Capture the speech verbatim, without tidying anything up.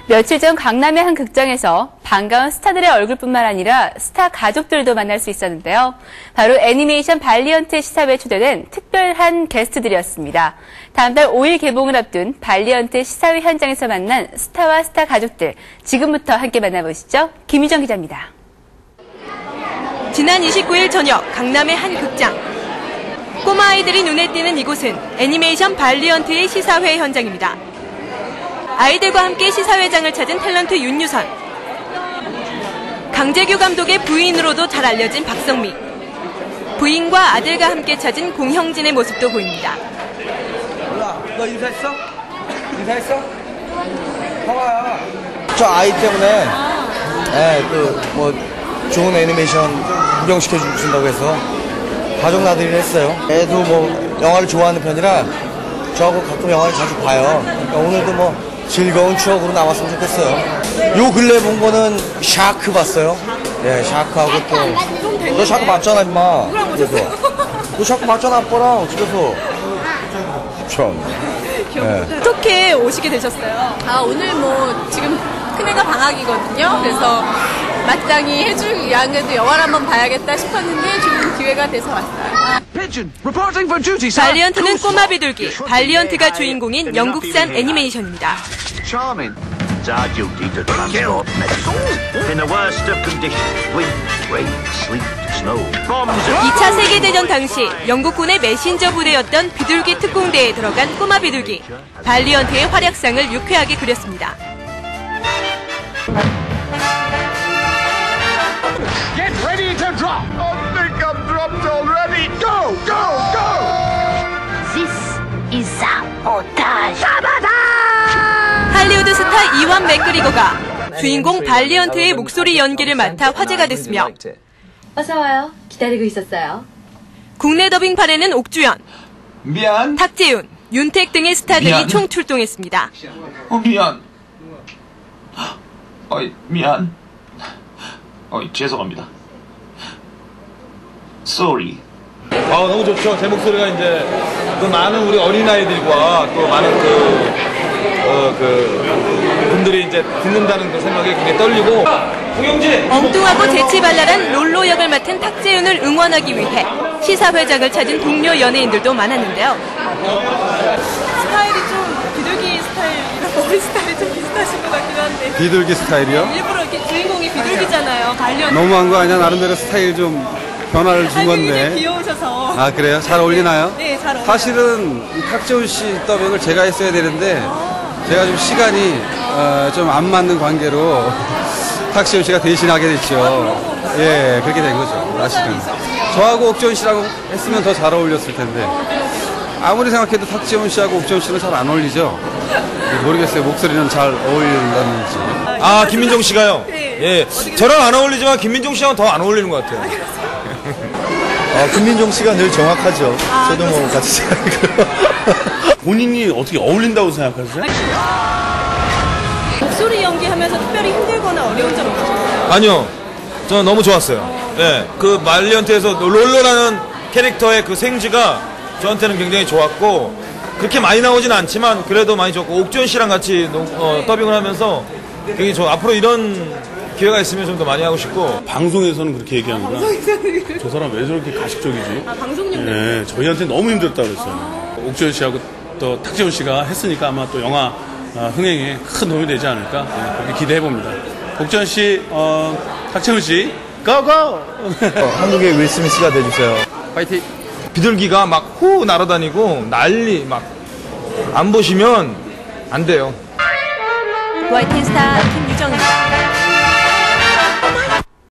며칠 전 강남의 한 극장에서 반가운 스타들의 얼굴뿐만 아니라 스타 가족들도 만날 수 있었는데요. 바로 애니메이션 발리언트 시사회에 초대된 특별한 게스트들이었습니다. 다음 달 오 일 개봉을 앞둔 발리언트 시사회 현장에서 만난 스타와 스타 가족들, 지금부터 함께 만나보시죠. 김유정 기자입니다. 지난 이십구 일 저녁 강남의 한 극장. 꼬마 아이들이 눈에 띄는 이곳은 애니메이션 발리언트의 시사회 현장입니다. 아이들과 함께 시사회장을 찾은 탤런트 윤유선, 강재규 감독의 부인으로도 잘 알려진 박성미, 부인과 아들과 함께 찾은 공형진의 모습도 보입니다. 몰라, 너 인사했어? 인사했어? 봐봐요. 저 아이 때문에 네, 그 뭐 좋은 애니메이션 구경시켜 주신다고 해서 가족 나들이를 했어요. 애도 뭐 영화를 좋아하는 편이라 저하고 가끔 영화를 자주 봐요. 그러니까 오늘도 뭐 즐거운 추억으로 남았으면 좋겠어요. 요 근래 본 거는 샤크 봤어요. 예, 샤크하고 또 너 샤크 봤잖아 임마. 그래서 너 샤크 봤잖아 아빠랑 집에서. 참. 예. 어떻게 오시게 되셨어요? 아, 오늘 뭐 지금 큰애가 방학이거든요. 그래서 마땅히 해줄 양에도 영화를 한번 봐야겠다 싶었는데 좋은 기회가 돼서 왔어요. 발리언트는 꼬마 비둘기, 발리언트가 주인공인 영국산 애니메이션입니다. 이 차 세계대전 당시 영국군의 메신저 부대였던 비둘기 특공대에 들어간 꼬마 비둘기, 발리언트의 활약상을 유쾌하게 그렸습니다. Get ready to drop! I think I'm dropped already! Go! Go! Go! This is sabotage! 할리우드 스타 이완 맥그리거가 주인공 발리언트의 목소리 연기를 맡아 화제가 됐으며 어서 와요. 기다리고 있었어요. 국내 더빙판에는 옥주연, 미안. 탁재훈, 윤택 등의 스타들이 미안. 총 출동했습니다. 어, 미안. 어이, 미안. 어이, 죄송합니다. Sorry. 아, 너무 좋죠. 제 목소리가 이제 그 많은 우리 어린아이들과 또 많은 그, 어, 그 분들이 이제 듣는다는 그 생각에 굉장히 떨리고. 공영진! 엉뚱하고 재치발랄한 롤로 역을 맡은 탁재훈을 응원하기 위해 시사회장을 찾은 동료 연예인들도 많았는데요. 스타일이 좀 비둘기 스타일이랑 머리 스타일이 좀 비슷하신 것 같긴 한데. 비둘기 스타일이요? 일부러 이렇게 주인공이 비둘기잖아요. 발리언트. 너무한 거 아니야? 나름대로 스타일 좀 변화를 준 건데. 굉장히 귀여우셔서. 아, 그래요? 잘 어울리나요? 네, 잘 어울려요. 사실은 탁재훈 씨 더빙을 제가 했어야 되는데 제가 좀 시간이 어, 좀 안 맞는 관계로 탁재훈 씨가 대신하게 됐죠. 예, 그렇게 된 거죠. 사실은. 저하고 옥주연 씨랑 했으면 더 잘 어울렸을 텐데 아무리 생각해도 탁재훈 씨하고 옥주연 씨는 잘 안 어울리죠. 모르겠어요. 목소리는 잘 어울린다는지. 아, 김민종 씨가요? 예. 저랑 안 어울리지만 김민종 씨하고는 더 안 어울리는 것 같아요. 아, 김민종 씨가 늘 정확하죠. 아, 저도 뭐 같이 생각해요. 본인이 어떻게 어울린다고 생각하세요? 목소리 연기하면서 특별히 힘들거나 어려운 점 없으셨어요? 아니요. 저는 너무 좋았어요. 예. 그 말리언트에서 롤러라는 캐릭터의 그 생지가 저한테는 굉장히 좋았고, 그렇게 많이 나오진 않지만 그래도 많이 좋고, 옥주연 씨랑 같이 어, 더빙을 하면서 굉장히 저 앞으로 이런 기회가 있으면 좀 더 많이 하고 싶고. 방송에서는 그렇게 얘기하는구나. 방송에서는 저 사람 왜 저렇게 가식적이지? 아, 방송용 네, 저희한테 너무 힘들었다고 그랬어요. 아. 옥주연 씨하고 또 탁재훈 씨가 했으니까 아마 또 영화 어, 흥행에 큰 도움이 되지 않을까 네, 그렇게 기대해봅니다. 옥주연 씨, 어, 탁재훈 씨, 고고! 어, 한국의 윌 스미스가 돼주세요. 파이팅! 비둘기가 막 후 날아다니고 난리 막 안 보시면 안 돼요. 와이틴 스타 김유정입니다.